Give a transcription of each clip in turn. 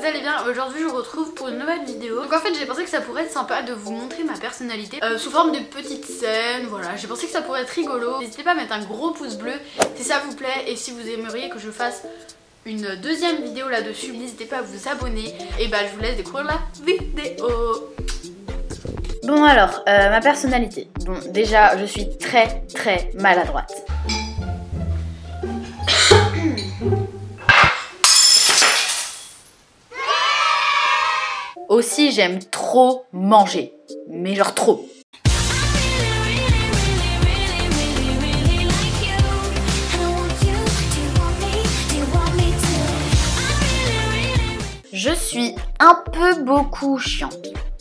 allez bien. Aujourd'hui je vous retrouve pour une nouvelle vidéo. Donc en fait j'ai pensé que ça pourrait être sympa de vous montrer ma personnalité sous forme de petites scènes. Voilà, j'ai pensé que ça pourrait être rigolo. N'hésitez pas à mettre un gros pouce bleu si ça vous plaît. Et si vous aimeriez que je fasse une deuxième vidéo là-dessus, n'hésitez pas à vous abonner. Et bah je vous laisse découvrir la vidéo. Bon alors, ma personnalité. Bon déjà je suis très maladroite. Aussi j'aime trop manger, mais genre trop. Je suis un peu beaucoup chiante.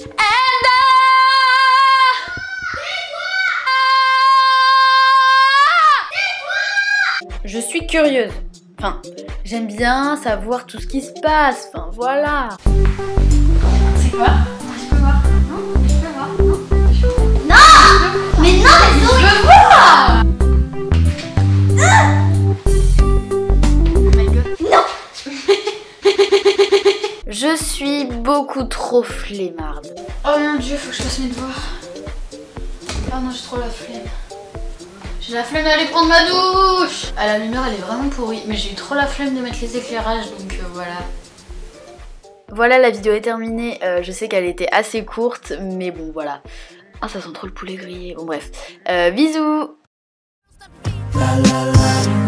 Je suis curieuse. Enfin, j'aime bien savoir tout ce qui se passe. Enfin, voilà. C'est quoi? Je peux voir? Non? Je peux voir? Non? Non! Mais non, mais non! Je veux voir! Oh my god. Non! Je suis beaucoup trop flemmarde. Oh mon dieu, faut que je fasse mes devoirs. Ah non, j'ai trop la flemme. J'ai la flemme d'aller prendre ma douche. Ah, la lumière elle est vraiment pourrie, mais j'ai eu trop la flemme de mettre les éclairages, donc voilà. Voilà, la vidéo est terminée. Je sais qu'elle était assez courte, mais bon voilà. Ah, ça sent trop le poulet grillé. Bon bref. Bisous.